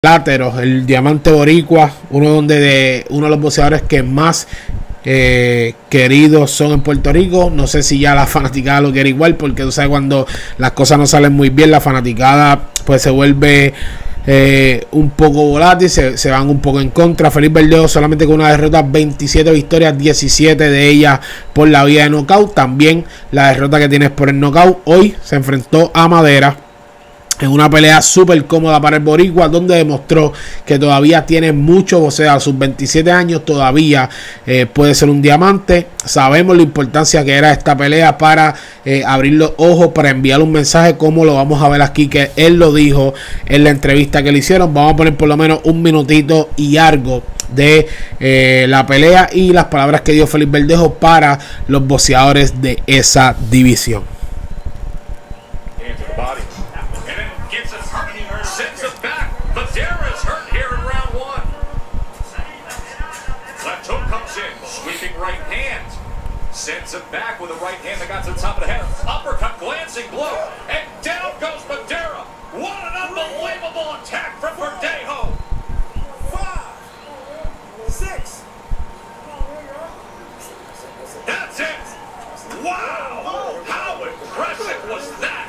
Láteros, el diamante boricua, uno de los boxeadores que más queridos son en Puerto Rico. No sé si ya la fanaticada lo quiere igual, porque tú sabes, cuando las cosas no salen muy bien, la fanaticada pues se vuelve un poco volátil, se van un poco en contra. Félix Verdejo solamente con una derrota, 27 victorias, 17 de ellas por la vía de knockout. También la derrota que tienes por el knockout. Hoy se enfrentó a Madera en una pelea súper cómoda para el boricua, donde demostró que todavía tiene mucho boxeo. A sus 27 años todavía puede ser un diamante. Sabemos la importancia que era esta pelea para abrir los ojos, para enviar un mensaje, como lo vamos a ver aquí, que él lo dijo en la entrevista que le hicieron. Vamos a poner por lo menos un minutito y algo de la pelea y las palabras que dio Félix Verdejo para los boxeadores de esa división. Sends it back. Madera's hurt here in round one. Left hook comes in. Sweeping right hand. Sends it back with a right hand that got to the top of the head. Uppercut, glancing blow. And down goes Madera. What an unbelievable attack from Verdejo. 5, 6. That's it. Wow. How impressive was that?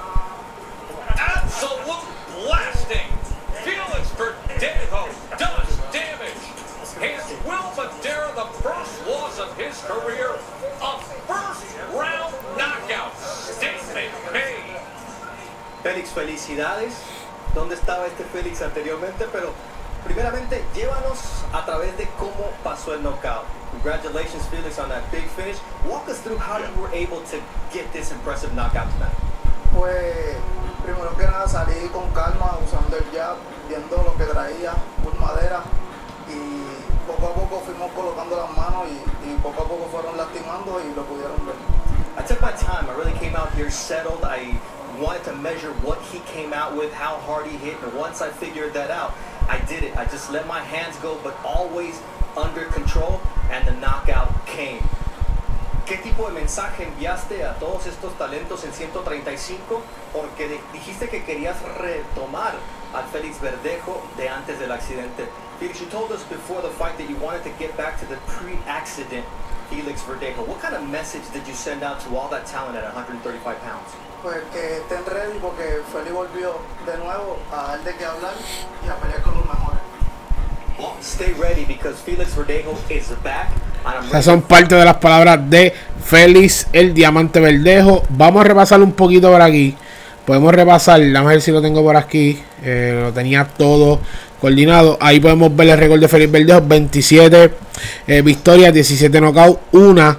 Absolute blasting. Felix Verdejo does damage. Hands Will Madera the first loss of his career. A first round knockout. Statement made. Félix, felicidades. ¿Dónde estaba este Félix anteriormente? Pero primeramente, llévanos a través de cómo pasó el knockout. Congratulations, Felix, on that big finish. Walk us through how you were able to get this impressive knockout tonight. Pues primero que nada salí con calma, usando el jab, viendo lo que traía por Madera, y poco a poco fuimos colocando las manos y poco a poco fueron lastimando y lo pudieron ver. I took my time. I really came out here settled. I wanted to measure what he came out with, how hard he hit, and once I figured that out, I did it. I just let my hands go, but always under control, and the knockout came. ¿Qué tipo de mensaje enviaste a todos estos talentos en 135? Porque dijiste que querías retomar al Félix Verdejo de antes del accidente. Felix, you told us before the fight that you wanted to get back to the pre-accident Felix Verdejo. What kind of message did you send out to all that talent at 135 pounds? Pues que estén ready, porque Félix volvió de nuevo a dar de qué hablar y a pelear con los mejores. Well, stay ready, because Felix Verdejo is back. Esas son parte de las palabras de Félix el Diamante Verdejo. Vamos a repasar un poquito por aquí. Podemos repasar, vamos a ver si lo tengo por aquí. Lo tenía todo coordinado. Ahí podemos ver el récord de Félix Verdejo: 27 victorias, 17 knockouts, una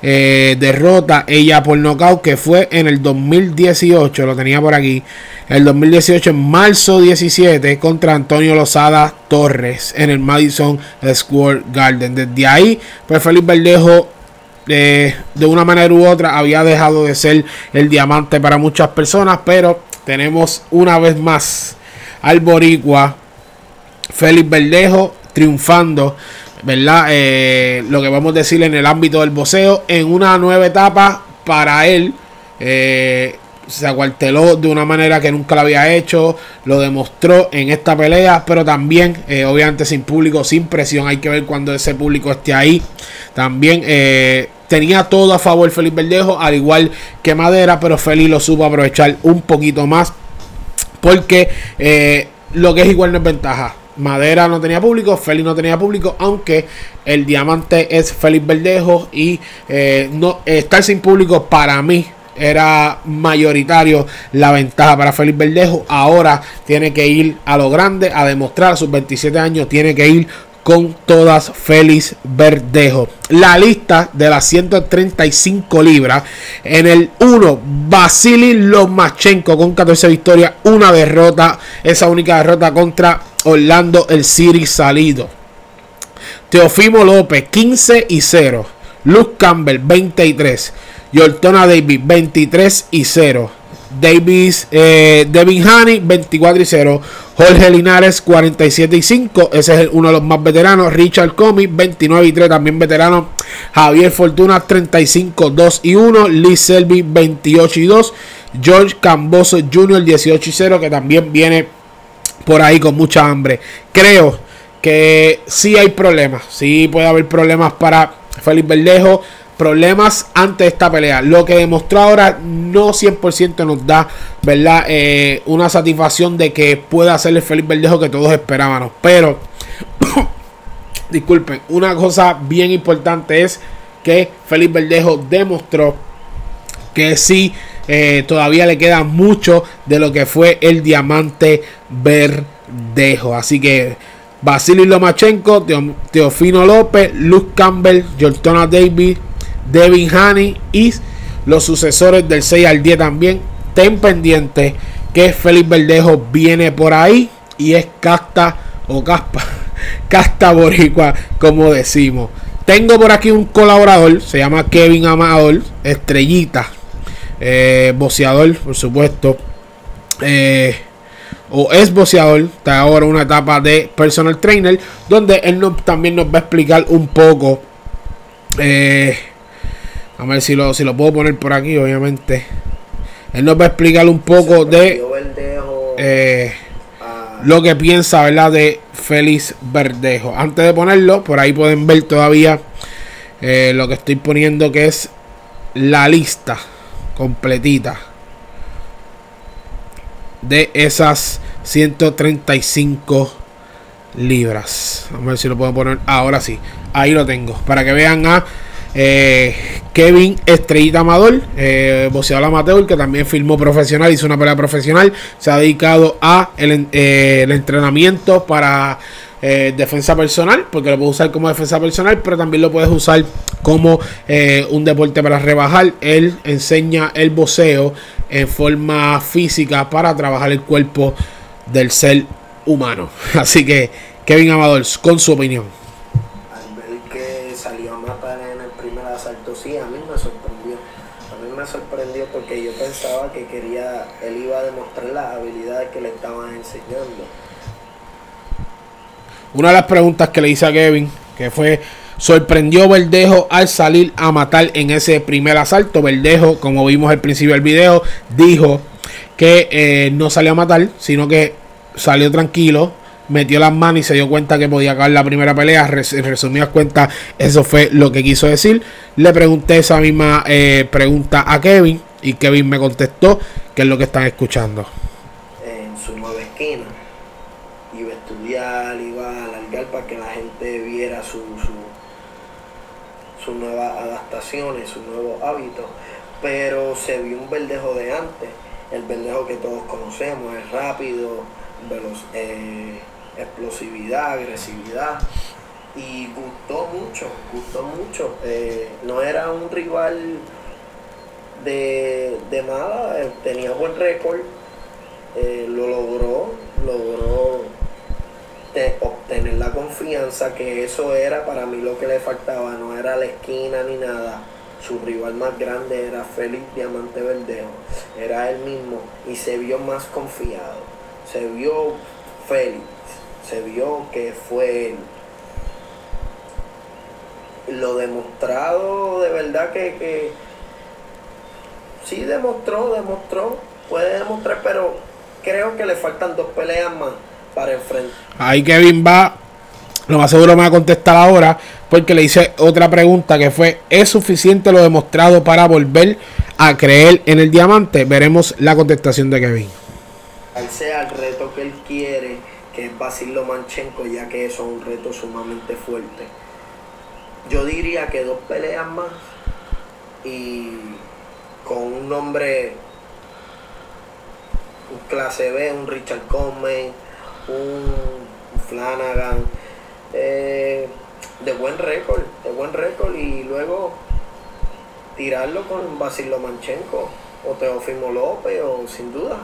derrota, ella por knockout, que fue en el 2018. Lo tenía por aquí. El 2018, en marzo 17, contra Antonio Lozada Torres en el Madison Square Garden. Desde ahí, pues Félix Verdejo, de una manera u otra, había dejado de ser el diamante para muchas personas. Pero tenemos una vez más al boricua Félix Verdejo triunfando, ¿verdad? Lo que vamos a decir en el ámbito del boxeo, en una nueva etapa para él. Se acuarteló de una manera que nunca lo había hecho, lo demostró en esta pelea, pero también obviamente sin público, sin presión. Hay que ver cuando ese público esté ahí. También tenía todo a favor Félix Verdejo, al igual que Madera, pero Félix lo supo aprovechar un poquito más, porque lo que es igual no es ventaja. Madera no tenía público, Félix no tenía público, aunque el diamante es Félix Verdejo, y no estar sin público, para mí era mayoritario la ventaja para Félix Verdejo. Ahora tiene que ir a lo grande, a demostrar. A sus 27 años tiene que ir con todas Félix Verdejo. La lista de las 135 libras: en el 1, Vasily Lomachenko con 14 victorias, una derrota, esa única derrota contra Orlando el City Salido. Teofimo López, 15-0. Luke Campbell, 23. Yortona Davis, 23-0. Devin Haney, 24-0. Jorge Linares, 47-5. Ese es uno de los más veteranos. Richard Comey, 29-3, también veterano. Javier Fortuna, 35-2-1. Lee Selby, 28-2. George Camboso Jr., 18-0, que también viene por ahí con mucha hambre. Creo que sí hay problemas, sí puede haber problemas para Félix Verdejo, problemas antes de esta pelea. Lo que demostró ahora no 100% nos da, ¿verdad? Una satisfacción de que pueda hacer el Félix Verdejo que todos esperábamos. Pero, disculpen, una cosa bien importante es que Félix Verdejo demostró que sí, todavía le queda mucho de lo que fue el Diamante Verdejo. Así que Vasily Lomachenko, Teofimo López, Luke Campbell, Jortona Davis, Devin Haney y los sucesores del 6 al 10 también. Ten pendiente que Félix Verdejo viene por ahí y es casta o caspa, casta boricua, como decimos. Tengo por aquí un colaborador, se llama Kevin Amador, estrellita, boxeador, por supuesto, o es boxeador, está ahora en una etapa de personal trainer, donde él también nos va a explicar un poco, a ver si lo puedo poner por aquí, obviamente. Él nos va a explicar un poco de lo que piensa, ¿verdad?, de Félix Verdejo. Antes de ponerlo, por ahí pueden ver todavía lo que estoy poniendo, que es la lista completita de esas 135 libras. Vamos a ver si lo puedo poner. Ahora sí, ahí lo tengo, para que vean a Kevin Estrellita Amador, boxeador amateur que también filmó profesional, hizo una pelea profesional, se ha dedicado a el entrenamiento para defensa personal, porque lo puedes usar como defensa personal, pero también lo puedes usar como un deporte para rebajar. Él enseña el boxeo en forma física para trabajar el cuerpo del ser humano. Así que Kevin Amador, con su opinión. Al ver que salió a matar en el primer asalto, sí, a mí me sorprendió. A mí me sorprendió porque yo pensaba que él iba a demostrar las habilidades que le estaban enseñando. Una de las preguntas que le hice a Kevin, que fue: ¿sorprendió Verdejo al salir a matar en ese primer asalto? Verdejo, como vimos al principio del video, dijo que no salió a matar, sino que salió tranquilo, metió las manos y se dio cuenta que podía acabar la primera pelea. En resumidas cuentas, eso fue lo que quiso decir. Le pregunté esa misma pregunta a Kevin y Kevin me contestó, que es lo que están escuchando. En su nueva esquina iba a estudiar, iba a alargar para que la gente viera sus nuevas adaptaciones, sus nuevos hábitos, pero se vio un Verdejo de antes, el Verdejo que todos conocemos, es rápido, veloz, explosividad, agresividad, y gustó mucho. No era un rival de nada, tenía buen récord, lo logró obtener la confianza, que eso era para mí lo que le faltaba. No era la esquina ni nada, su rival más grande era Félix Diamante Verdejo, era él mismo, y se vio más confiado, se vio Félix, se vio que fue él. Lo demostrado, de verdad que sí demostró, puede demostrar, pero creo que le faltan 2 peleas más para enfrentar. Ahí Kevin va, lo más seguro me va a contestar ahora, porque le hice otra pregunta que fue: ¿es suficiente lo demostrado para volver a creer en el diamante? Veremos la contestación de Kevin. Al sea el reto que él quiere, que es Vasily Lomachenko, ya que eso es un reto sumamente fuerte. Yo diría que 2 peleas más y con un nombre, un clase B, un Richard Coleman, un Flanagan, de buen récord, y luego tirarlo con Vasily Lomachenko o Teofimo López, o sin duda.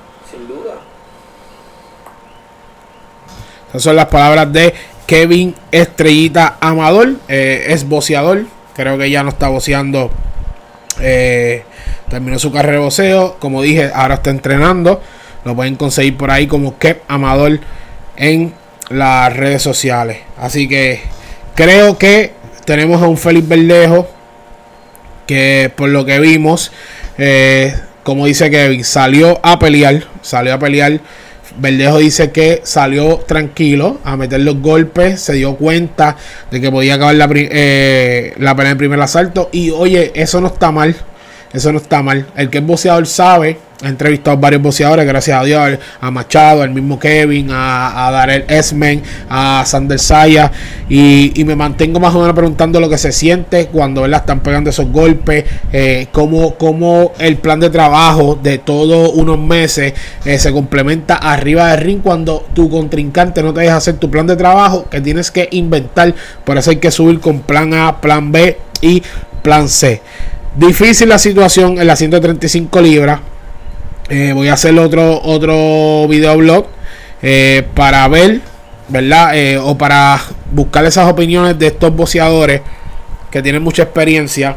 Esas son las palabras de Kevin Estrellita Amador, es boxeador, creo que ya no está boxeando, terminó su carrera de boxeo, como dije, ahora está entrenando. Lo pueden conseguir por ahí como Kev Amador en las redes sociales. Así que creo que tenemos a un Félix Verdejo que, por lo que vimos, como dice Kevin, salió a pelear Verdejo dice que salió tranquilo a meter los golpes, se dio cuenta de que podía acabar la pelea en primer asalto. Y oye, eso no está mal. Eso no está mal. El que es boxeador sabe. He entrevistado a varios boxeadores, gracias a Dios, a Machado, al mismo Kevin, a Darrell Esmen, a Sander Saya, y me mantengo más o menos preguntando lo que se siente cuando, ¿verdad?, están pegando esos golpes, cómo el plan de trabajo de todos unos meses se complementa arriba del ring cuando tu contrincante no te deja hacer tu plan de trabajo, que tienes que inventar. Por eso hay que subir con plan A, plan B y plan C. Difícil la situación en las 135 libras. Voy a hacer otro videoblog para ver, ¿verdad? O para buscar esas opiniones de estos boxeadores que tienen mucha experiencia,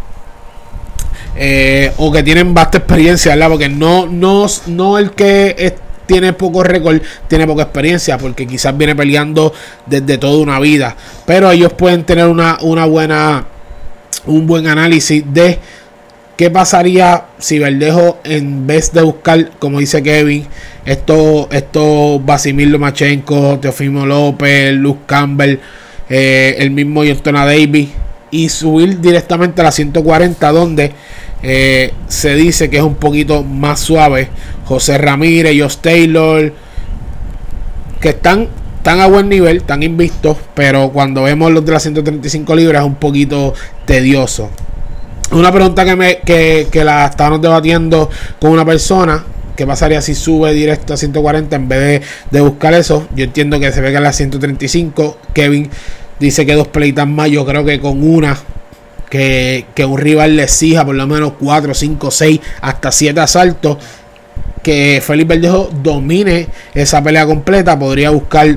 o que tienen vasta experiencia, ¿verdad? Porque no el que tiene poco récord tiene poca experiencia, porque quizás viene peleando desde toda una vida, pero ellos pueden tener un buen análisis de qué pasaría si Verdejo, en vez de buscar, como dice Kevin, estos Vasimir Lomachenko, Teofimo López, Luke Campbell, el mismo Jontona Davis, y subir directamente a la 140, donde se dice que es un poquito más suave. José Ramírez, Josh Taylor, que están a buen nivel, están invictos, pero cuando vemos los de las 135 libras es un poquito tedioso. Una pregunta que la estábamos debatiendo con una persona: ¿qué pasaría si sube directo a 140 en vez de buscar eso? Yo entiendo que se ve que en las 135. Kevin dice que 2 pleitas más. Yo creo que con una que un rival le exija por lo menos 4, 5, 6, hasta 7 asaltos, que Félix Verdejo domine esa pelea completa, podría buscar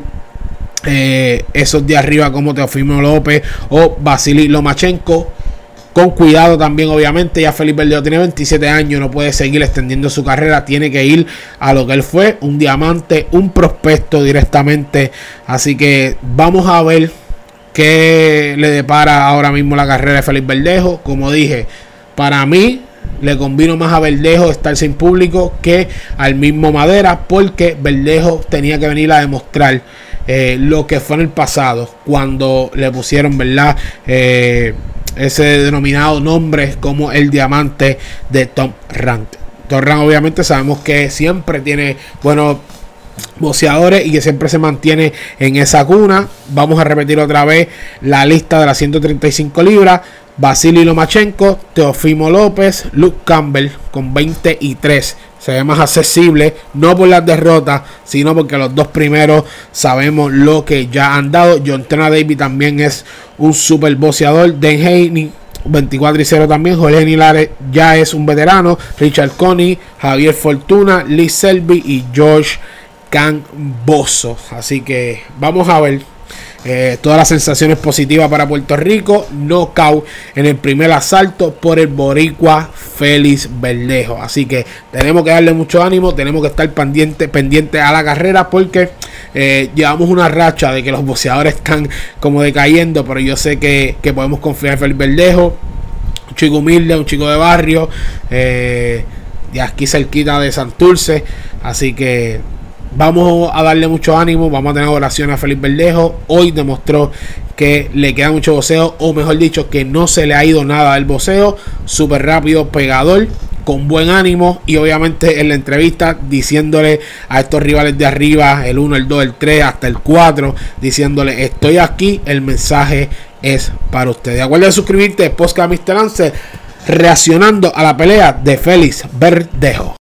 esos de arriba como Teofimo López o Vasily Lomachenko. Con cuidado también, obviamente. Ya Félix Verdejo tiene 27 años, no puede seguir extendiendo su carrera, tiene que ir a lo que él fue, un diamante, un prospecto directamente. Así que vamos a ver qué le depara ahora mismo la carrera de Félix Verdejo. Como dije, para mí le convino más a Verdejo estar sin público que al mismo Madera, porque Verdejo tenía que venir a demostrar lo que fue en el pasado, cuando le pusieron, ¿verdad?, ese denominado nombre como el diamante de Top Rank. Top Rank, obviamente, sabemos que siempre tiene buenos boxeadores y que siempre se mantiene en esa cuna. Vamos a repetir otra vez la lista de las 135 libras. Vasily Lomachenko, Teofimo López, Luke Campbell con 23. Se ve más accesible, no por las derrotas, sino porque los dos primeros sabemos lo que ya han dado. Jontona Davis también es un super boxeador. Dan Haney, 24-0 también. Jorge Nilares ya es un veterano. Richard Coney, Javier Fortuna, Lee Selby y George Camboso. Así que vamos a ver. Todas las sensaciones positivas para Puerto Rico. Knockout en el primer asalto por el boricua Félix Verdejo. Así que tenemos que darle mucho ánimo, tenemos que estar pendiente a la carrera, porque llevamos una racha de que los boxeadores están como decayendo, pero yo sé que podemos confiar en Félix Verdejo, un chico humilde, un chico de barrio, de aquí cerquita de Santurce. Así que vamos a darle mucho ánimo, vamos a tener oraciones a Félix Verdejo. Hoy demostró que le queda mucho boxeo, o mejor dicho, que no se le ha ido nada del boxeo. Súper rápido, pegador, con buen ánimo, y obviamente en la entrevista diciéndole a estos rivales de arriba, el 1, el 2, el 3, hasta el 4, diciéndole: estoy aquí, el mensaje es para ustedes. Acuérdate de suscribirte, Podcast Mr. Lance, reaccionando a la pelea de Félix Verdejo.